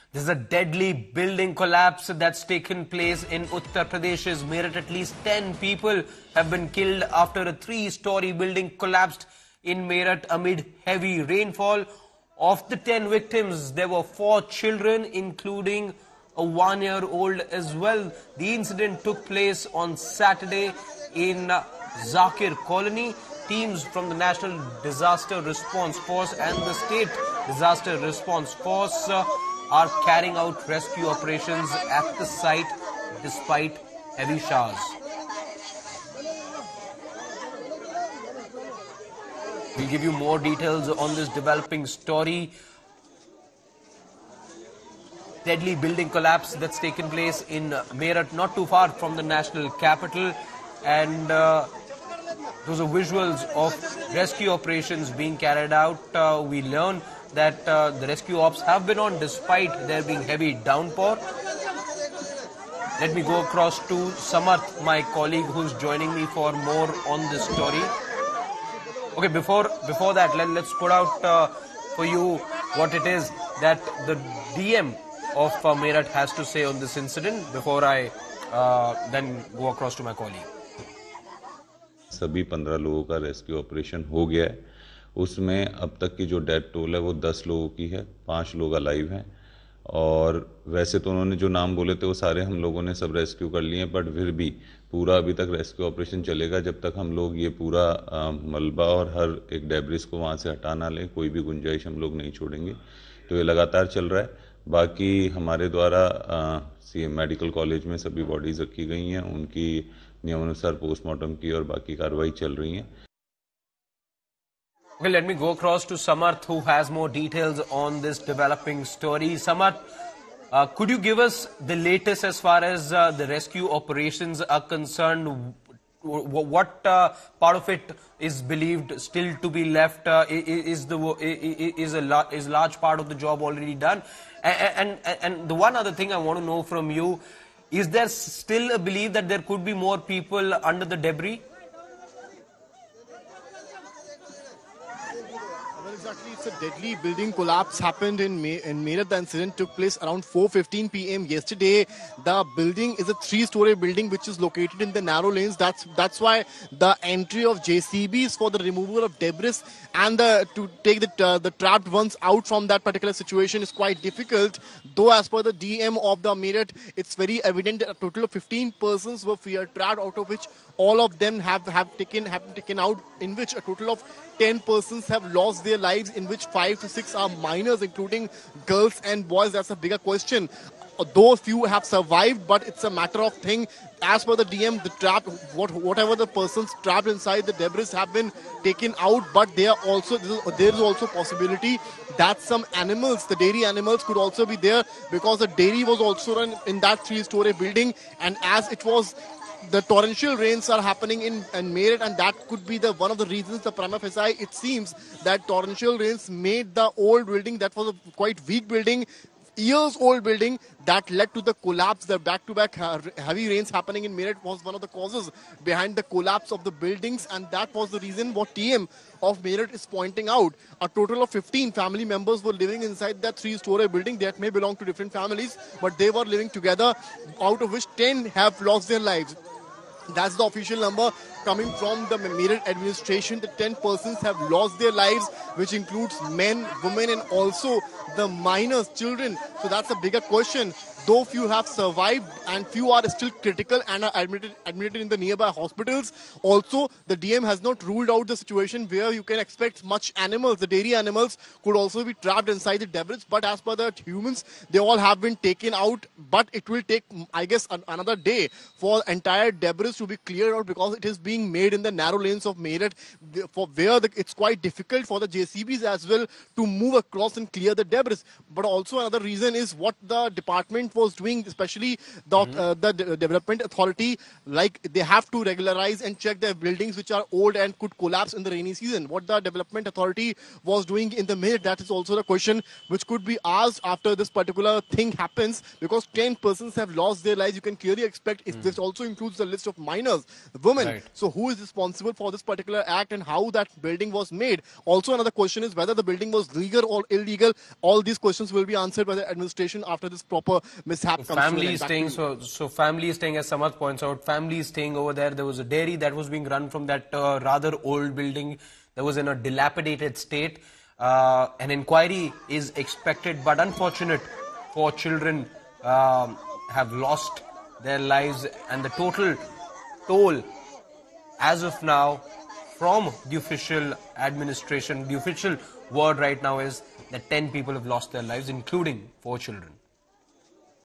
There's a deadly building collapse that's taken place in Uttar Pradesh's Meerut. At least 10 people have been killed after a 3-story building collapsed in Meerut amid heavy rainfall. Of the 10 victims, there were 4 children, including a 1-year-old as well. The incident took place on Saturday in Zakir Colony. Teams from the National Disaster Response Force and the State Disaster Response Force are carrying out rescue operations at the site despite heavy showers. We'll give you more details on this developing story. Deadly building collapse that's taken place in Meerut, not too far from the national capital, and those are visuals of rescue operations being carried out. We learn that the rescue ops have been on despite there being heavy downpour. Let me go across to Samarth, my colleague, who's joining me for more on this story. Okay, before that, let's put out for you what it is that the DM of Meerut has to say on this incident before I then go across to my colleague. सभी 15 लोगों का rescue operation हो गया है। उसमें अब तक की जो डेथ टोल है वो 10 लोगों की है, 5 लोग अलाइव हैं। और वैसे तो उन्होंने जो नाम बोले थे वो सारे हम लोगों ने सब रेस्क्यू कर लिए हैं, बट फिर भी पूरा अभी तक रेस्क्यू ऑपरेशन चलेगा जब तक हम लोग ये पूरा मलबा और हर एक डेब्रिस को वहाँ से हटा ना लें। कोई भी गुंजाइश हम लोग नहीं छोड़ेंगे, तो ये लगातार चल रहा है। बाकी हमारे द्वारा CM मेडिकल कॉलेज में सभी बॉडीज़ रखी गई हैं, उनकी नियमानुसार पोस्टमार्टम की और बाकी कार्रवाई चल रही है। Okay, let me go across to Samarth, who has more details on this developing story. Samarth, could you give us the latest as far as the rescue operations are concerned? What part of it is believed still to be left? Is large part of the job already done? And the one other thing I want to know from you, is there still a belief that there could be more people under the debris? Exactly, it's a deadly building collapse happened in Meerut. The incident took place around 4:15 p.m. yesterday. The building is a 3-story building which is located in the narrow lanes. That's why the entry of JCBs for the removal of debris and to take the trapped ones out from that particular situation is quite difficult. Though as per the DM of the Meerut, it's very evident that a total of 15 persons were trapped, out of which all of them have taken out, in which a total of 10 persons have lost their lives, in which 5 to 6 are minors, including girls and boys. That's a bigger question. Though few have survived, but it's a matter of thing. As per the DM, whatever the persons trapped inside the debris have been taken out, but there is also possibility that some animals, the dairy animals, could also be there, because the dairy was also run in that 3-story building, and as it was, the torrential rains are happening in Meerut, and that could be one of the reasons. The prima facie, it seems that torrential rains made the old building, that was a quite weak building, years-old building, that led to the collapse. The back-to-back heavy rains happening in Meerut was one of the causes behind the collapse of the buildings, and that was the reason what TM of Meerut is pointing out. A total of 15 family members were living inside that 3-story building that may belong to different families, but they were living together, out of which 10 have lost their lives. That's the official number coming from the Meerut administration. The 10 persons have lost their lives, which includes men, women, and also the minors, children. So that's a bigger question. Though few have survived and few are still critical and are admitted in the nearby hospitals. Also, the DM has not ruled out the situation where you can expect much animals, the dairy animals, could also be trapped inside the debris. But as per the humans, they all have been taken out. But it will take, I guess, another day for entire debris to be cleared out, because it is being made in the narrow lanes of Meerut, it's quite difficult for the JCBs as well to move across and clear the debris. But also another reason is what the department was doing, especially the development authority, like they have to regularize and check their buildings which are old and could collapse in the rainy season. What the development authority was doing in the Meerut, that is also the question which could be asked after this particular thing happens, because 10 persons have lost their lives. You can clearly expect if this also includes the list of minors, women. Right. So who is responsible for this particular act and how that building was made? Also, another question is whether the building was legal or illegal. All these questions will be answered by the administration after this proper mishap comes Family to is an end. staying, so family is staying, as Samath points out, family is staying over there. There was a dairy that was being run from that rather old building that was in a dilapidated state. An inquiry is expected, but unfortunate for children have lost their lives, and the total toll as of now from the official administration, the official word right now is that 10 people have lost their lives, including 4 children.